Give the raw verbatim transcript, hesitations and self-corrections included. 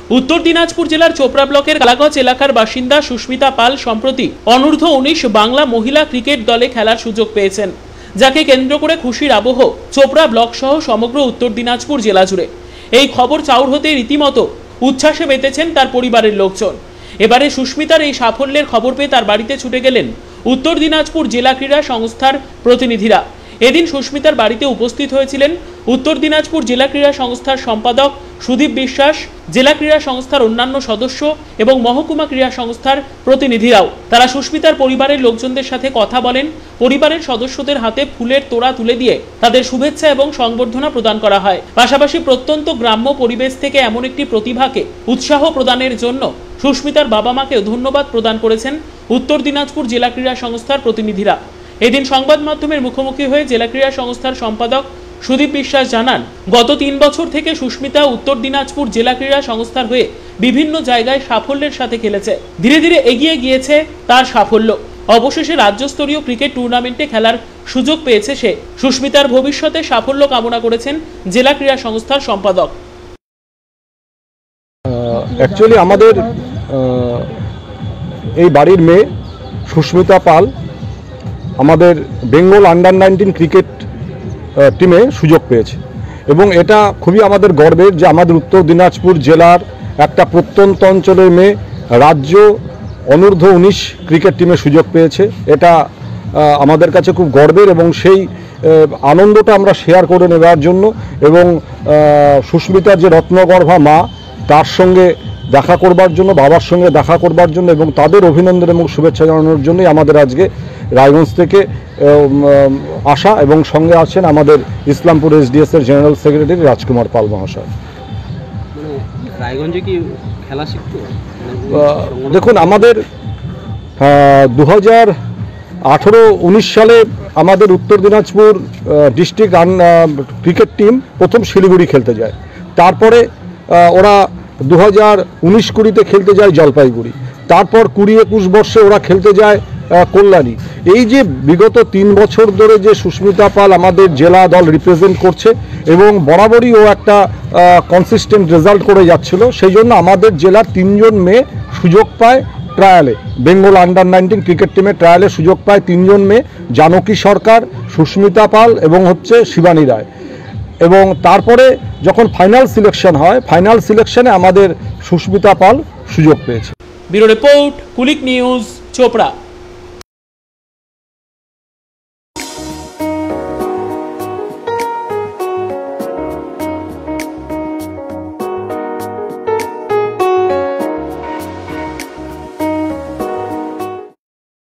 उत्तर दिनाजपुर जिलार चोपड़ा ब्लकेर कालागंज एलाकार बासिंदा सुष्मिता पाल सम्प्रति अनूर्ध्व उन्नीस बांगला महिला क्रिकेट दले खेलार सुयोग पेयेछेन, जाके केंद्र करे खुशिर आबह चोपड़ा ब्लक सह समग्र उत्तर दिनाजपुर जिला जुड़े। এই খবর চাউর হতে রীতিমতো উচ্ছ্বাসে মেতেছেন তার পরিবারের লোকজন। এবারে সুস্মিতার এই সাফল্যের খবর পেয়ে তার বাড়িতে ছুটে গেলেন উত্তর দিনাজপুর জেলা ক্রীড়া সংস্থার প্রতিনিধিরা। এদিন সুস্মিতার বাড়িতে উপস্থিত হয়েছিলেন উত্তর দিনাজপুর জেলা ক্রীড়া সংস্থার সম্পাদক সুদীপ বিশ্বাস, জেলা ক্রীড়া সংস্থার অন্যান্য সদস্য এবং মহকুমা ক্রীড়া সংস্থার প্রতিনিধিরাও। তারা সুস্মিতার পরিবারের লোকজনদের সাথে কথা বলেন। পরিবারের সদস্যদের হাতে ফুলের তোড়া তুলে দিয়ে তাদের শুভেচ্ছা এবং সংবর্ধনা প্রদান করা হয়। পাশাপাশি প্রত্যন্ত গ্রাম্য পরিবেশ থেকে এমন একটি প্রতিভাকে উৎসাহ প্রদানের জন্য সুস্মিতার বাবা মাকেও ধন্যবাদ প্রদান করেছেন উত্তর দিনাজপুর জেলা ক্রীড়া সংস্থার প্রতিনিধিরা। এদিন সংবাদ মাধ্যমের মুখোমুখি হয়ে জেলা ক্রীড়া সংস্থার সম্পাদক সুদীপ বিশ্বাস জানান, গত তিন বছর থেকে সুস্মিতা উত্তর দিনাজপুর জেলা ক্রীড়া সংস্থার হয়ে বিভিন্ন জায়গায় সাফল্যের সাথে খেলেছে। ধীরে ধীরে এগিয়ে গিয়েছে তার সাফল্য। অবশেষে রাজ্যস্তরীয় ক্রিকেট টুর্নামেন্টে খেলার সুযোগ পেয়েছে সে। সুস্মিতার ভবিষ্যতে সাফল্য কামনা করেছেন জেলা ক্রীড়া সংস্থার সম্পাদক। অ্যাকচুয়ালি আমাদের এই বাড়ির মেয়ে সুস্মিতা পাল আমাদের বেঙ্গল আন্ডার নাইনটিন ক্রিকেট টিমে সুযোগ পেয়েছে এবং এটা খুবই আমাদের গর্বের যে আমাদের উত্তর দিনাজপুর জেলার একটা প্রত্যন্ত অঞ্চলের মেয়ে রাজ্য অনূর্ধ্ব উনিশ ক্রিকেট টিমে সুযোগ পেয়েছে। এটা আমাদের কাছে খুব গর্বের এবং সেই আনন্দটা আমরা শেয়ার করে নেওয়ার জন্য এবং সুস্মিতার যে রত্নগর্ভা মা তার সঙ্গে দেখা করবার জন্য, বাবার সঙ্গে দেখা করবার জন্য এবং তাদের অভিনন্দন এবং শুভেচ্ছা জানানোর জন্যই আমাদের আজকে রায়গঞ্জ থেকে আসা এবং সঙ্গে আছেন আমাদের ইসলামপুর এসডিএস এর জেনারেল সেক্রেটারি রাজকুমার পাল মহাশয়। রায়গঞ্জে কি খেলা শিখতো? দেখুন, আমাদের দু হাজার আঠেরো উনিশ সালে আমাদের উত্তর দিনাজপুর ডিস্ট্রিক্ট ক্রিকেট টিম প্রথম শিলিগুড়ি খেলতে যায়। তারপরে ওরা দু হাজার উনিশ কুড়িতে খেলতে যায় জলপাইগুড়ি। তারপর কুড়ি একুশ বর্ষে ওরা খেলতে যায় কল্যাণী। এই যে বিগত তিন বছর ধরে যে সুস্মিতা পাল আমাদের জেলা দল রিপ্রেজেন্ট করছে এবং বরাবরই ও একটা কনসিস্টেন্ট রেজাল্ট করে যাচ্ছিল, সেই জন্য আমাদের জেলার তিনজন মেয়ে সুযোগ পায় ট্রায়ালে, বেঙ্গল আন্ডার নাইনটিন ক্রিকেট টিমে ট্রায়ালে সুযোগ পায় তিনজন মেয়ে, জানকী সরকার, সুস্মিতা পাল এবং হচ্ছে শিবানী রায়। এবং তারপরে যখন ফাইনাল সিলেকশন হয়, ফাইনাল সিলেকশনে আমাদের সুস্মিতা পাল সুযোগ পেয়েছে। Bureau report, Kulik news, Chopra.